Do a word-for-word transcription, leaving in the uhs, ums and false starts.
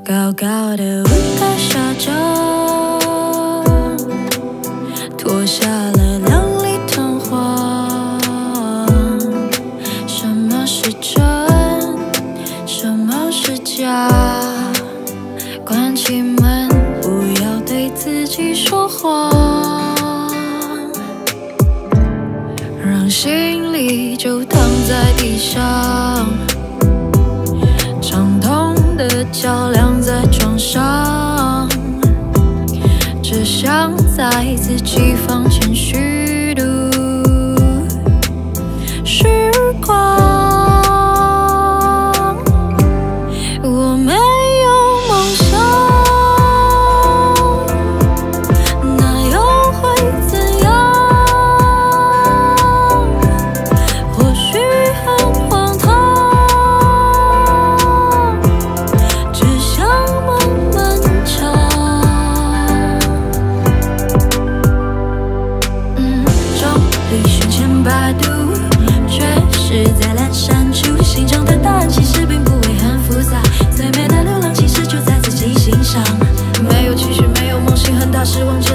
高高的舞台下降，脱下了亮丽弹簧。什么是真？什么是假？关起门，不要对自己说谎，让行李就躺在地上。 伤痛的脚晾在床上，只想在自己房间虚度时光。我没有梦想，那又会怎样？或许很荒唐。 百度，却是在阑珊处。心中的答案其实并不会很复杂，最美的流浪其实就在自己心上。没有期许，没有梦想，很大失望。